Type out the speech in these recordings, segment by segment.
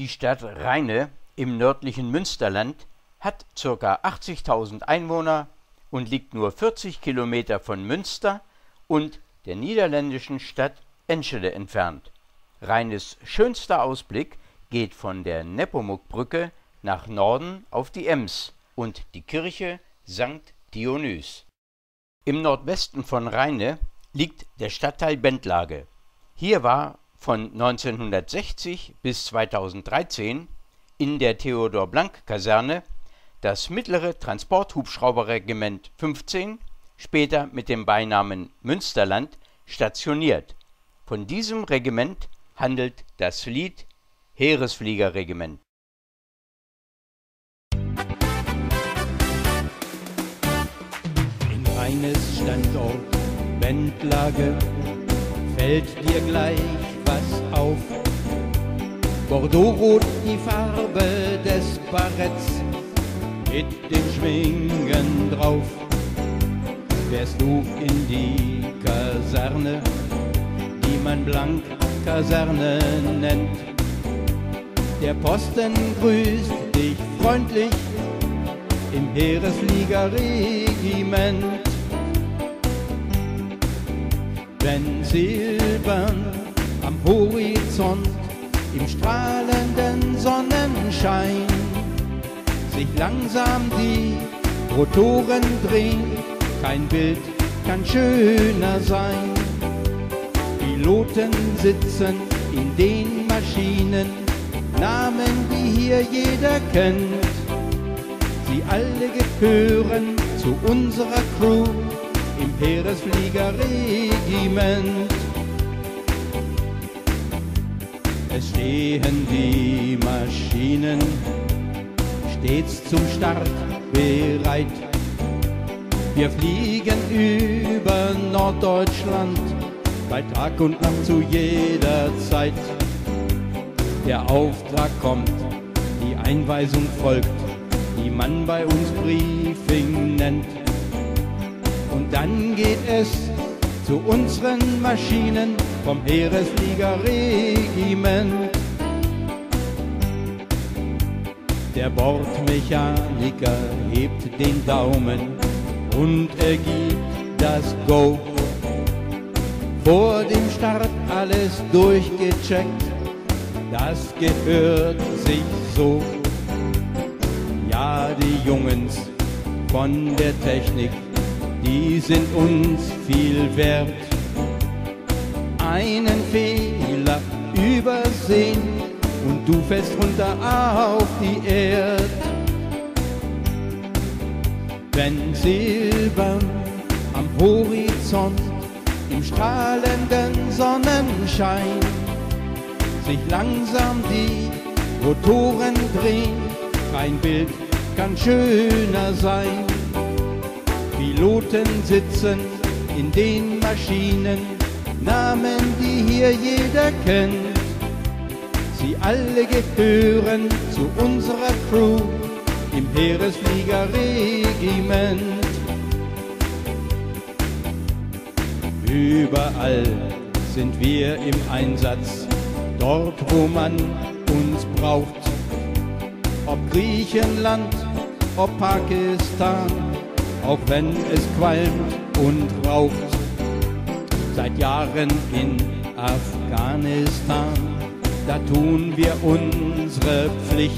Die Stadt Rheine im nördlichen Münsterland hat ca. 80.000 Einwohner und liegt nur 40 Kilometer von Münster und der niederländischen Stadt Enschede entfernt. Rheines schönster Ausblick geht von der Nepomuk-Brücke nach Norden auf die Ems und die Kirche St. Dionys. Im Nordwesten von Rheine liegt der Stadtteil Bentlage. Hier war von 1960 bis 2013 in der Theodor-Blank-Kaserne das mittlere Transporthubschrauberregiment 15, später mit dem Beinamen Münsterland, stationiert. Von diesem Regiment handelt das Lied Heeresfliegerregiment. In Rheines Standort Bentlage fällt dir gleich was auf. Bordeaux-rot die Farbe des Baretts mit den Schwingen drauf. Fährst du in die Kaserne, die man Blank-Kaserne nennt. Der Posten grüßt dich freundlich im Heeresfliegerregiment. Wenn silbern am Horizont im strahlenden Sonnenschein sich langsam die Rotoren drehen, kein Bild kann schöner sein. Piloten sitzen in den Maschinen, Namen, die hier jeder kennt. Sie alle gehören zu unserer Crew im Heeresfliegerregiment. Es stehen die Maschinen stets zum Start bereit. Wir fliegen über Norddeutschland bei Tag und Nacht zu jeder Zeit. Der Auftrag kommt, die Einweisung folgt, die man bei uns Briefing nennt. Und dann geht es zu unseren Maschinen vom Heeresfliegerregiment. Der Bordmechaniker hebt den Daumen und er gibt das Go. Vor dem Start alles durchgecheckt, das gehört sich so. Ja, die Jungens von der Technik, die sind uns viel wert. Einen Fehler übersehen und du fällst runter auf die Erde. Wenn silbern am Horizont im strahlenden Sonnenschein sich langsam die Rotoren drehen, kein Bild kann schöner sein. Piloten sitzen in den Maschinen, Namen, die hier jeder kennt. Sie alle gehören zu unserer Crew im Heeresfliegerregiment. Überall sind wir im Einsatz, dort wo man uns braucht. Ob Griechenland, ob Pakistan, auch wenn es qualmt und raucht. Seit Jahren in Afghanistan, da tun wir unsere Pflicht.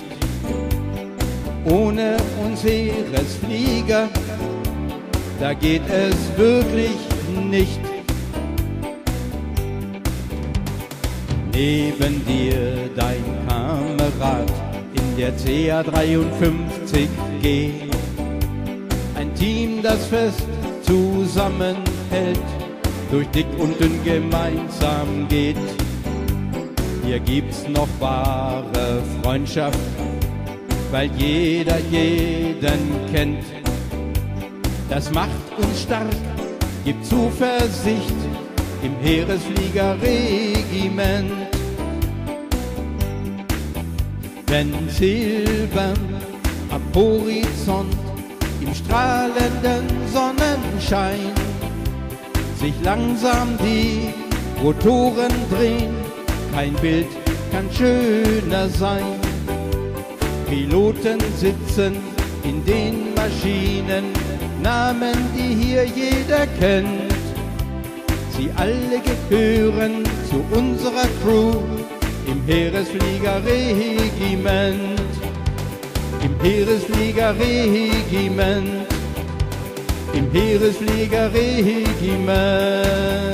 Ohne uns Heeresflieger, da geht es wirklich nicht. Neben dir dein Kamerad in der CA53G, ein Team, das fest zusammenhält, durch dick und dünn gemeinsam geht. Hier gibt's noch wahre Freundschaft, weil jeder jeden kennt. Das macht uns stark, gibt Zuversicht im Heeresfliegerregiment. Wenn silbern am Horizont im strahlenden Sonnenschein sich langsam die Rotoren drehen, kein Bild kann schöner sein. Piloten sitzen in den Maschinen, Namen, die hier jeder kennt. Sie alle gehören zu unserer Crew im Heeresfliegerregiment. Im Heeresfliegerregiment. Im Heeresfliegerregiment.